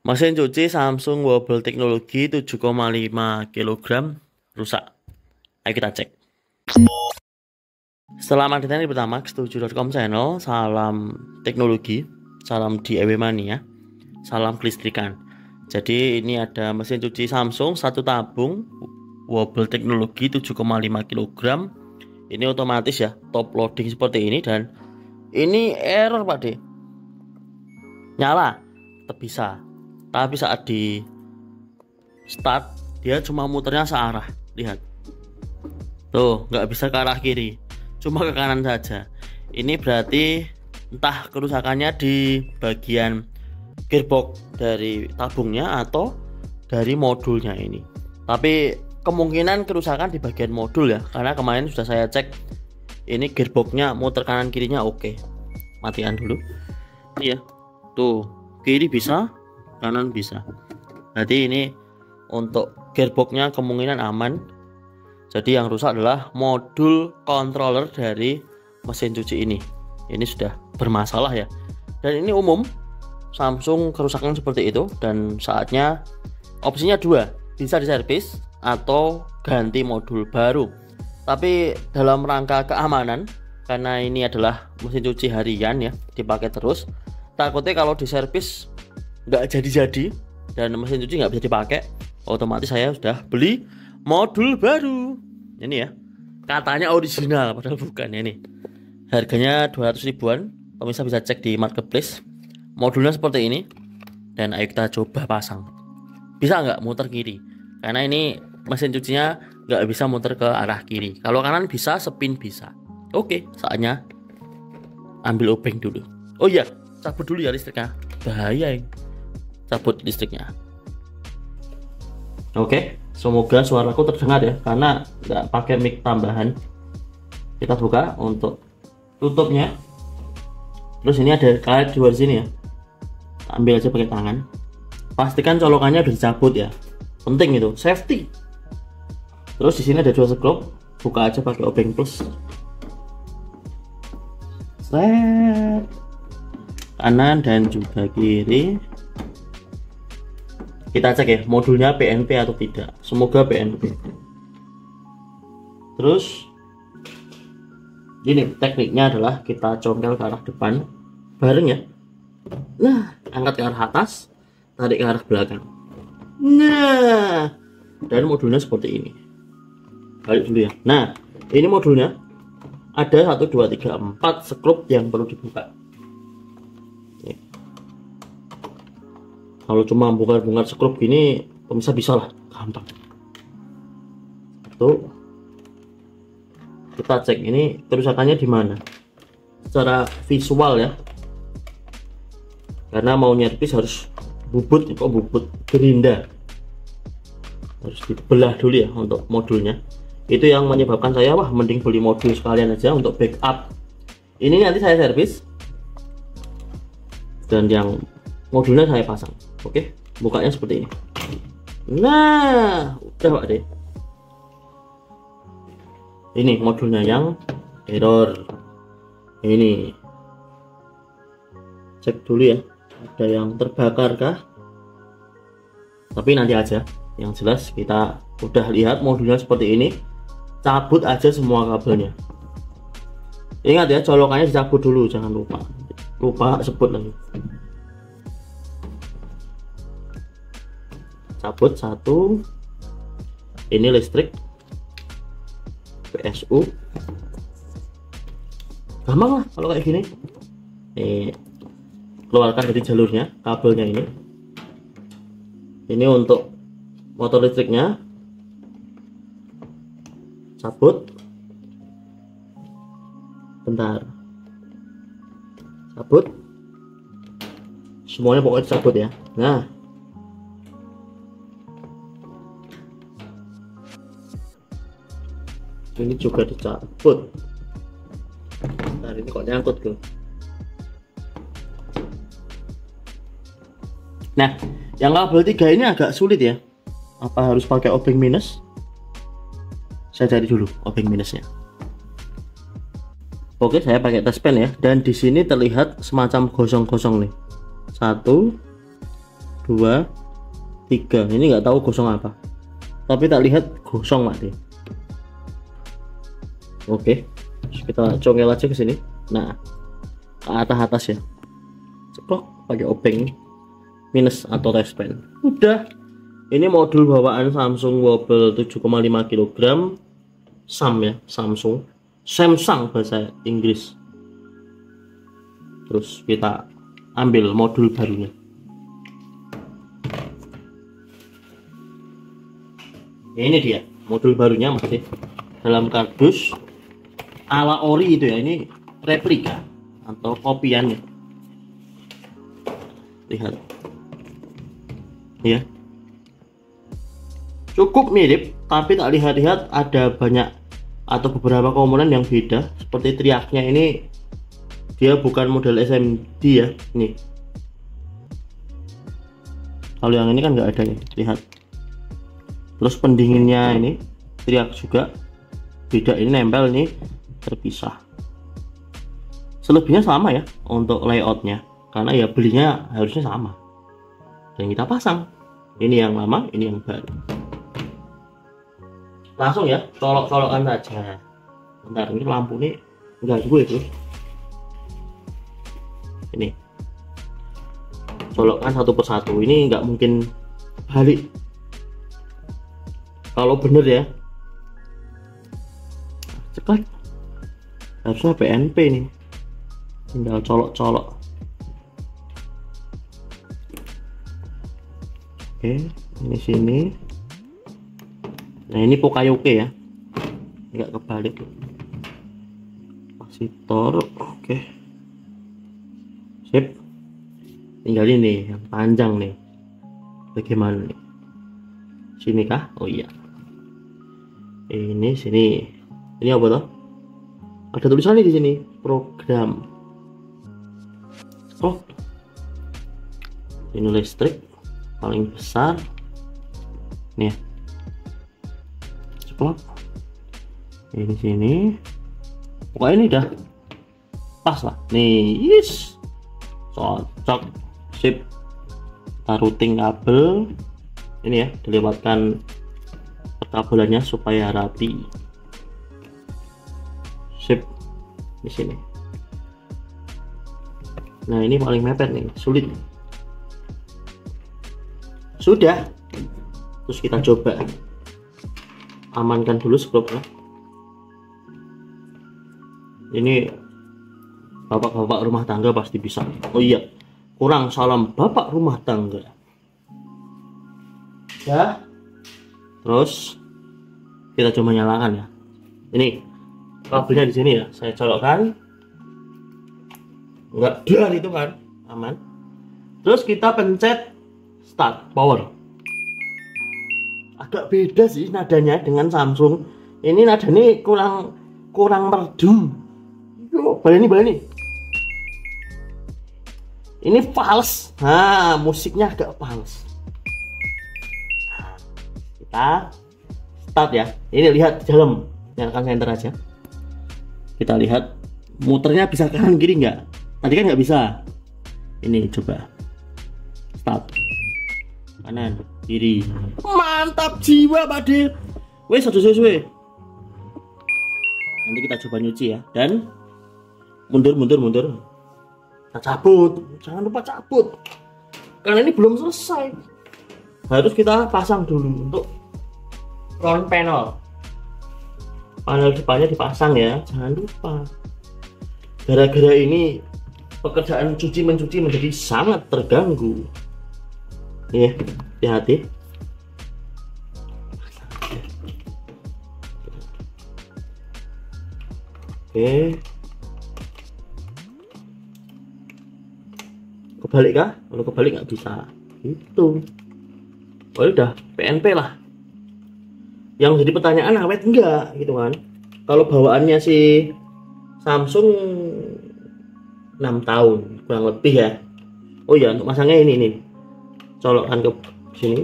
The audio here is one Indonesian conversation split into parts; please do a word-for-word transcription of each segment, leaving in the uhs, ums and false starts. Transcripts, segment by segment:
Mesin cuci Samsung Wobble Teknologi tujuh koma lima kilogram rusak. Ayo kita cek. Selamat datang di pertama setuju dot com channel. Salam teknologi, salam D I Y mania, salam kelistrikan. Jadi ini ada mesin cuci Samsung satu tabung Wobble Teknologi tujuh koma lima kilogram. Ini otomatis ya, top loading seperti ini, dan ini error Pak D. Nyala tetap bisa, tapi saat di start dia cuma muternya searah. Lihat tuh, nggak bisa ke arah kiri, cuma ke kanan saja. Ini berarti entah kerusakannya di bagian gearbox dari tabungnya atau dari modulnya ini. Tapi kemungkinan kerusakan di bagian modul ya, karena kemarin sudah saya cek ini gearboxnya muter kanan kirinya oke. Matikan dulu. Iya tuh, kiri bisa, kanan bisa. Jadi ini untuk gearboxnya kemungkinan aman. Jadi yang rusak adalah modul controller dari mesin cuci ini. Ini sudah bermasalah ya, dan ini umum Samsung kerusakan seperti itu. Dan saatnya opsinya dua, bisa diservis atau ganti modul baru. Tapi dalam rangka keamanan, karena ini adalah mesin cuci harian ya, dipakai terus, takutnya kalau diservis nggak jadi-jadi dan mesin cuci nggak bisa dipakai, otomatis saya sudah beli modul baru. Ini ya, katanya original padahal bukan. Ini harganya dua ratus ribuan, pemirsa bisa cek di marketplace. Modulnya seperti ini, dan ayo kita coba pasang. Bisa nggak muter kiri, karena ini mesin cucinya nggak bisa muter ke arah kiri. Kalau kanan bisa, spin bisa. Oke, saatnya ambil obeng dulu. Oh iya, cabut dulu ya listriknya, bahaya ya. Cabut listriknya. Oke, semoga suaraku terdengar ya, karena nggak pakai mic tambahan. Kita buka untuk tutupnya. Terus ini ada karet di luar sini ya, ambil aja pakai tangan. Pastikan colokannya udah dicabut ya, penting itu, safety. Terus di sini ada dua skrup, buka aja pakai obeng plus. Set, kanan dan juga kiri. Kita cek ya, modulnya P N P atau tidak. Semoga P N P. Terus ini tekniknya adalah kita congkel ke arah depan bareng ya. Nah, angkat ke arah atas, tarik ke arah belakang. Nah, dan modulnya seperti ini. Balik dulu ya. Nah, ini modulnya ada satu, dua, tiga, empat skrup yang perlu dibuka. Oke. Kalau cuma bongkar-bongkar skrup gini, pemirsa bisa lah, gampang. Tuh, kita cek ini kerusakannya di mana secara visual ya, karena mau nyervis harus bubut, kok bubut gerinda, harus dibelah dulu ya untuk modulnya. Itu yang menyebabkan saya wah mending beli modul sekalian aja untuk backup. Ini nanti saya servis dan yang modulnya saya pasang. Oke, bukanya seperti ini. Nah, udah Pak deh. Ini modulnya yang error. Ini cek dulu ya, ada yang terbakar kah? Tapi nanti aja. Yang jelas kita udah lihat modulnya seperti ini. Cabut aja semua kabelnya. Ingat ya, colokannya dicabut dulu, jangan lupa. Lupa sebut lagi. Cabut satu. Ini listrik P S U. Gampang lah kalau kayak gini. Nih, keluarkan dari jalurnya kabelnya ini. Ini untuk motor listriknya. Cabut. Bentar. Cabut. Semuanya pokoknya cabut ya. Nah, ini juga dicabut. Bentar, ini kok nyangkut ke. Nah, yang kabel tiga ini agak sulit ya. Apa harus pakai obeng minus? Saya cari dulu obeng minusnya. Oke, saya pakai touch pen ya, dan di sini terlihat semacam gosong-gosong nih. Satu, dua, tiga. Ini nggak tahu gosong apa, tapi tak lihat gosong Pak. Oke, kita congkel aja ke sini. Nah, ke atas atas ya, ceplok pakai obeng minus atau touchpen. Udah, ini modul bawaan Samsung Wobble tujuh koma lima kilogram. Sam ya, Samsung Samsung bahasa Inggris. Terus kita ambil modul barunya. Ini dia modul barunya, masih dalam kardus ala ori itu ya. Ini replika atau kopiannya. Lihat ya, cukup mirip, tapi tak lihat-lihat ada banyak atau beberapa komponen yang beda. Seperti teriaknya ini, dia bukan model S M D ya. Nih, kalau yang ini kan nggak ada ya, lihat. Terus pendinginnya ini teriak juga beda, ini nempel, ini terpisah. Selebihnya sama ya untuk layoutnya, karena ya belinya harusnya sama dan kita pasang. Ini yang lama, ini yang baru. Langsung ya, colok-colokan saja. Bentar, ini lampu nih enggak gue itu. Ini colokkan satu persatu, ini nggak mungkin balik kalau bener ya. Ceklek, harusnya P N P nih, tinggal colok-colok. Oke, ini sini. Nah, ini Pokayoke ya, nggak kebalik. Kapasitor, oke, sip. Tinggal ini yang panjang nih, bagaimana nih? Sini kah? Oh iya, ini sini. Ini apa toh? Ada tulisannya di sini, program. Oh, ini listrik paling besar nih, ceplok. Ini sini, pokoknya ini udah pas lah nih. Yes, cocok, sip. Kita routing kabel ini ya, dilewatkan perkabelannya supaya rapi. Sip, di sini. Nah, ini paling mepet nih, sulit. Sudah, terus kita coba amankan dulu sebelumnya. Ini bapak-bapak rumah tangga pasti bisa. Oh iya, kurang salam bapak rumah tangga ya. Terus kita coba nyalakan ya. Ini kabelnya di sini ya, saya colokkan. Enggak dar itu kan, aman. Terus kita pencet start power. Agak beda sih nadanya dengan Samsung. Ini nada ini kurang kurang merdu. Yuk, baleni baleni. Ini fals. Nah, musiknya agak fals. Nah, kita start ya. Ini lihat di dalam, nyalakan senter aja. Kita lihat muternya bisa kanan kiri nggak? Tadi kan nggak bisa. Ini coba start. Kanan kiri, mantap jiwa Pak De. Wes satu sesuai. Nanti kita coba nyuci ya, dan mundur mundur mundur. Kita cabut, jangan lupa cabut, karena ini belum selesai. Harus kita pasang dulu untuk front panel. Panel depannya dipasang ya, jangan lupa. Gara-gara ini pekerjaan cuci mencuci menjadi sangat terganggu. Iya, hati-hati. Oke. Kebalik kah? Kalau kebalik nggak bisa. Itu. Oh udah, P N P lah. Yang jadi pertanyaan awet enggak gitu kan? Kalau bawaannya si Samsung enam tahun kurang lebih ya. Oh ya, untuk masangnya ini nih. Colokkan ke sini,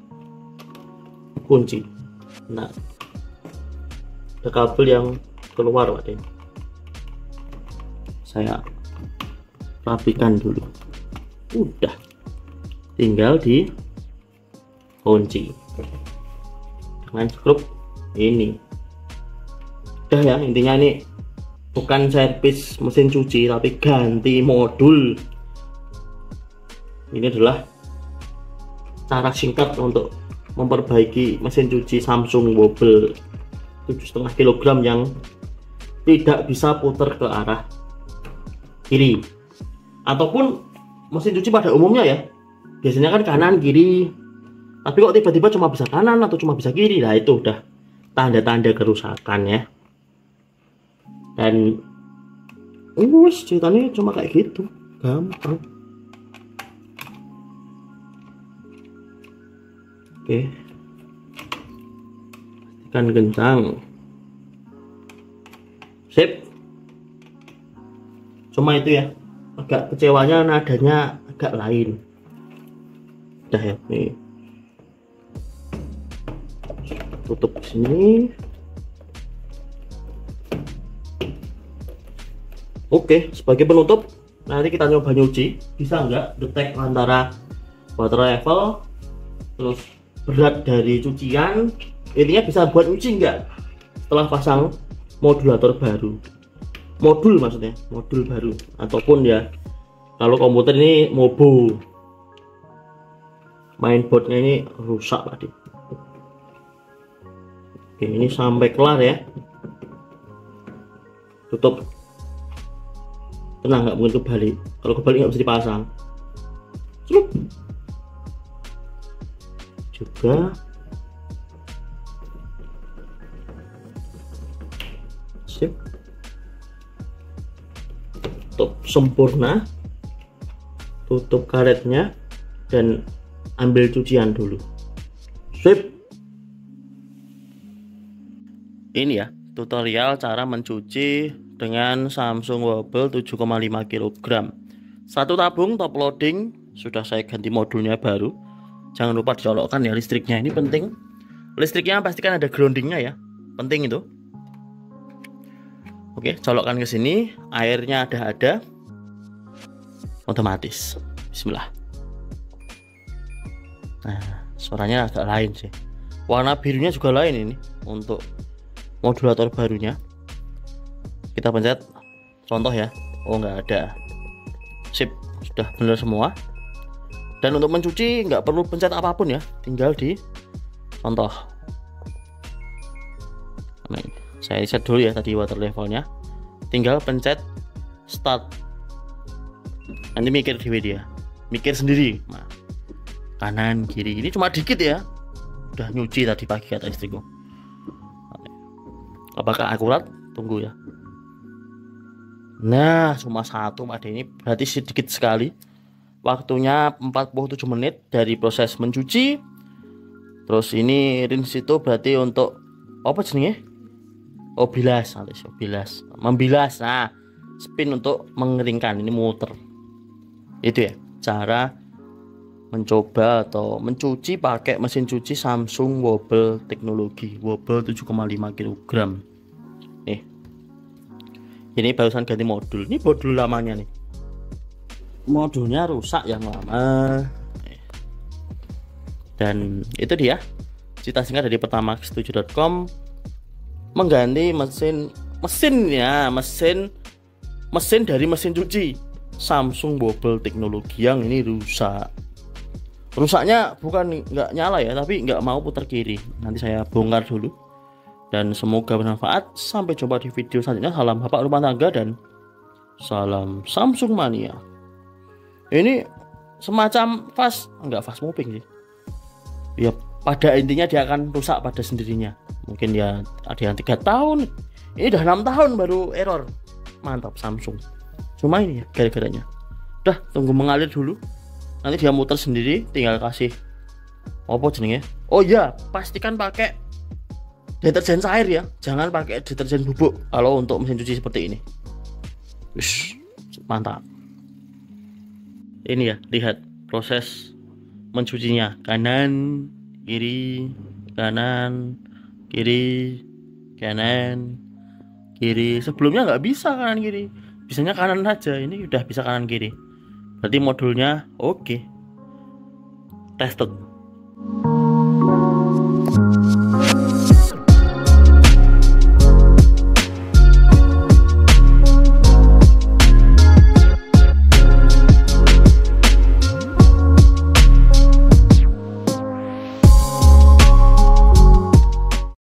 kunci. Nah, ada kabel yang keluar Pak. Saya rapikan dulu. Udah, tinggal di kunci dengan skrup ini. Udah ya, intinya ini bukan servis mesin cuci tapi ganti modul. Ini adalah cara singkat untuk memperbaiki mesin cuci Samsung Wobble tujuh koma lima kilogram yang tidak bisa putar ke arah kiri, ataupun mesin cuci pada umumnya ya, biasanya kan kanan kiri, tapi kok tiba-tiba cuma bisa kanan atau cuma bisa kiri. Nah itu udah tanda-tanda kerusakan ya. Dan wus ceritanya cuma kayak gitu, gampang. Oke, pastikan kencang. Sip. Cuma itu ya, agak kecewanya nadanya agak lain. Udah ya, nih tutup sini. Oke, sebagai penutup nanti kita nyoba nyuci bisa nggak detek antara water level terus berat dari cucian, intinya bisa buat nyuci nggak setelah pasang modulator baru, modul maksudnya modul baru, ataupun ya kalau komputer ini mobo mainboardnya ini rusak tadi. Oke, ini sampai kelar ya, tutup. Tenang, nggak mungkin kebalik. Kalau kebalik nggak bisa dipasang. Celup. Juga sip, tutup sempurna, tutup karetnya dan ambil cucian dulu. Sip. Ini ya tutorial cara mencuci dengan Samsung Wobble tujuh koma lima kilogram. Satu tabung top loading sudah saya ganti modulnya baru. Jangan lupa dicolokkan ya listriknya, ini penting. Listriknya pastikan ada groundingnya ya, penting itu. Oke, colokkan ke sini, airnya ada ada, otomatis. Bismillah. Nah, suaranya agak lain sih. Warna birunya juga lain ini untuk modulator barunya. Kita pencet, contoh ya. Oh, nggak ada. Sip, sudah benar semua. Dan untuk mencuci nggak perlu pencet apapun ya, tinggal di contoh. Nah, saya set dulu ya tadi water levelnya, tinggal pencet start. Nanti mikir di dia, mikir sendiri. Nah, kanan kiri ini cuma dikit ya, udah nyuci tadi pagi kata istriku. Apakah akurat? Tunggu ya. Nah, cuma satu Pak, ini berarti sedikit sekali. Waktunya empat puluh tujuh menit dari proses mencuci. Terus ini rinse itu berarti untuk apa jenenge? Oh, bilas, nanti bilas, membilas. Nah, spin untuk mengeringkan, ini muter. Itu ya cara mencoba atau mencuci pakai mesin cuci Samsung Wobble teknologi, Wobble tujuh koma lima kilogram. Nih. Ini barusan ganti modul. Ini modul lamanya nih. Modulnya rusak yang lama. Dan itu dia cerita singkat dari pertamax tujuh dot com mengganti mesin mesinnya mesin mesin dari mesin cuci Samsung Wobble teknologi yang ini rusak. Rusaknya bukan nggak nyala ya, tapi nggak mau putar kiri. Nanti saya bongkar dulu. Dan semoga bermanfaat. Sampai jumpa di video selanjutnya. Salam bapak rumah tangga dan salam Samsung mania. Ini semacam fast, enggak fast moving sih. Ya pada intinya dia akan rusak pada sendirinya. Mungkin ya ada yang tiga tahun, ini udah enam tahun baru error. Mantap Samsung. Cuma ini ya gara-garanya. Udah tunggu mengalir dulu. Nanti dia muter sendiri, tinggal kasih apa jenenge? Oh iya, pastikan pakai deterjen cair ya. Jangan pakai deterjen bubuk kalau untuk mesin cuci seperti ini. Ush, mantap. Ini ya, lihat proses mencucinya, kanan kiri kanan kiri kanan kiri. Sebelumnya nggak bisa kanan kiri, bisanya kanan saja. Ini udah bisa kanan kiri, berarti modulnya oke. tested.